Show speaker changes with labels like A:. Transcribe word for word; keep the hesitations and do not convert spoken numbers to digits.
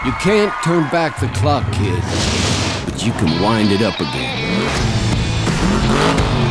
A: You can't turn back the clock, kid, but you can wind it up again.